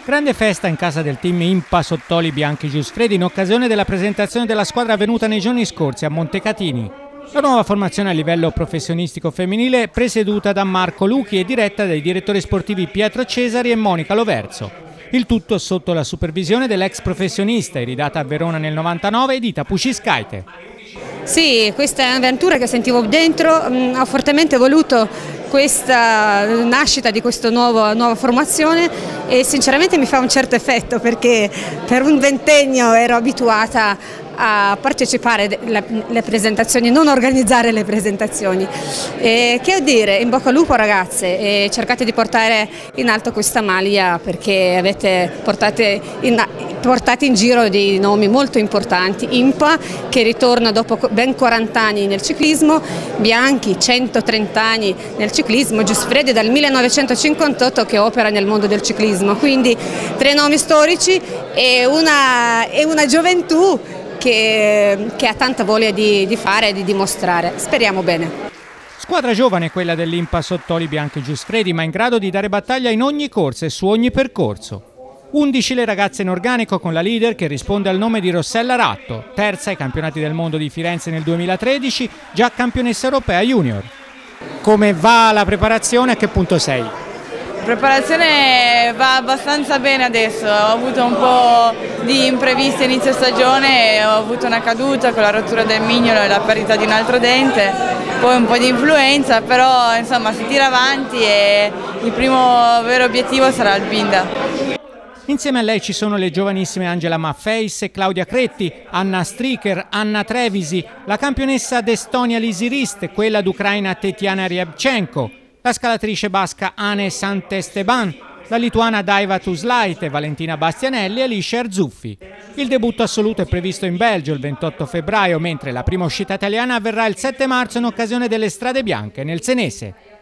Grande festa in casa del team Impa Sottoli Bianchi Giuffredi in occasione della presentazione della squadra avvenuta nei giorni scorsi a Montecatini. La nuova formazione a livello professionistico femminile è presieduta da Marco Luchi e diretta dai direttori sportivi Pietro Cesari e Monica Loverzo. Il tutto sotto la supervisione dell'ex professionista, iridata a Verona nel 99, Edita Puciscaite. Sì, questa è un'avventura che sentivo dentro, ho fortemente voluto questa nascita di questa nuova formazione e sinceramente mi fa un certo effetto perché per un ventennio ero abituata a partecipare alle presentazioni, non organizzare le presentazioni. Che dire, in bocca al lupo ragazze, e cercate di portare in alto questa maglia perché avete portate in giro dei nomi molto importanti. Impa che ritorna dopo ben 40 anni nel ciclismo, Bianchi 130 anni nel ciclismo, Giuffredi dal 1958 che opera nel mondo del ciclismo, quindi 3 nomi storici e una gioventù che ha tanta voglia di fare e di dimostrare. Speriamo bene. Squadra giovane quella dell'Impa Sottoli Bianchi Giuffredi, ma in grado di dare battaglia in ogni corsa e su ogni percorso. 11 le ragazze in organico con la leader che risponde al nome di Rossella Ratto, terza ai campionati del mondo di Firenze nel 2013, già campionessa europea junior. Come va la preparazione? A che punto sei? La preparazione va abbastanza bene adesso, ho avuto un po' di imprevisti inizio stagione, ho avuto una caduta con la rottura del mignolo e la perdita di un altro dente, poi un po' di influenza, però insomma si tira avanti e il primo vero obiettivo sarà il Binda. Insieme a lei ci sono le giovanissime Angela Maffeis e Claudia Cretti, Anna Striker, Anna Trevisi, la campionessa d'Estonia Lisi Rist e quella d'Ucraina Tetiana Ryabchenko, la scalatrice basca Ane Sant'Esteban, la lituana Daiva Tuslaite, Valentina Bastianelli e Alicia Arzuffi. Il debutto assoluto è previsto in Belgio il 28 febbraio, mentre la prima uscita italiana avverrà il 7 marzo in occasione delle Strade Bianche nel Senese.